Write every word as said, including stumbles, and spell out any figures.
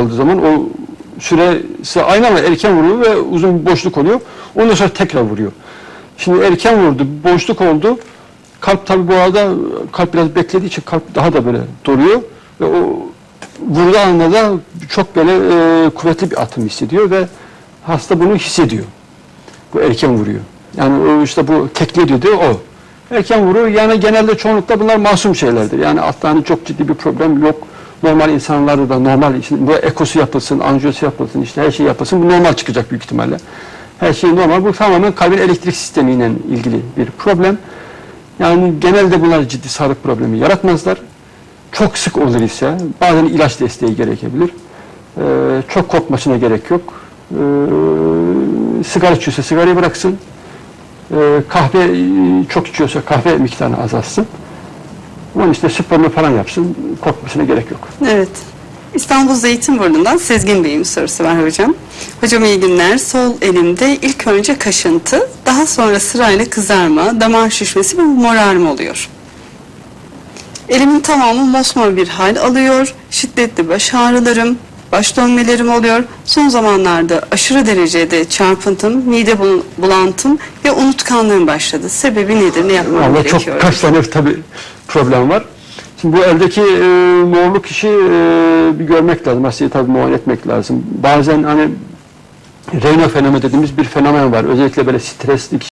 kaldığı zaman o süresi aynı ama erken vuruyor ve uzun bir boşluk oluyor. Ondan sonra tekrar vuruyor. Şimdi erken vurdu, boşluk oldu. Kalp tabi bu arada kalp biraz beklediği için kalp daha da böyle duruyor ve o vurduğu anda da çok böyle e, kuvvetli bir atım hissediyor ve hasta bunu hissediyor. Bu erken vuruyor. Yani o işte bu tekle dediği o. Erken vuruyor. Yani genelde çoğunlukla bunlar masum şeylerdir. Yani hatta hani çok ciddi bir problem yok. Normal insanlarda da normal, işte bu ekosu yapılsın, anjiyosu yapılsın, işte her şey yapılsın. Bu normal çıkacak büyük ihtimalle. Her şey normal. Bu tamamen kalbin elektrik sistemiyle ilgili bir problem. Yani genelde bunlar ciddi sağlık problemi yaratmazlar. Çok sık olur ise bazen ilaç desteği gerekebilir. Ee, çok korkmasına gerek yok. Ee, sigara içiyorsa sigarayı bıraksın. Ee, kahve çok içiyorsa kahve miktarını azaltsın. Onun işte sporunu falan yapsın. Korkmasına gerek yok. Evet. İstanbul Zeytinburnu'ndan Sezgin Bey'in sorusu var hocam. Hocam iyi günler. Sol elimde ilk önce kaşıntı, daha sonra sırayla kızarma, damar şişmesi ve morarma oluyor. Elimin tamamı mosmor bir hal alıyor, şiddetli baş ağrılarım, baş dönmelerim oluyor. Son zamanlarda aşırı derecede çarpıntım, mide bulantım ve unutkanlığım başladı. Sebebi nedir? Ne yapmam Vallahi gerekiyor? Çok kaç tane tabii problem var. Şimdi bu eldeki e, morluk işi e, bir görmek lazım. Hastayı tabii muayene etmek lazım. Bazen hani Raynaud fenomeni dediğimiz bir fenomen var. Özellikle böyle stresli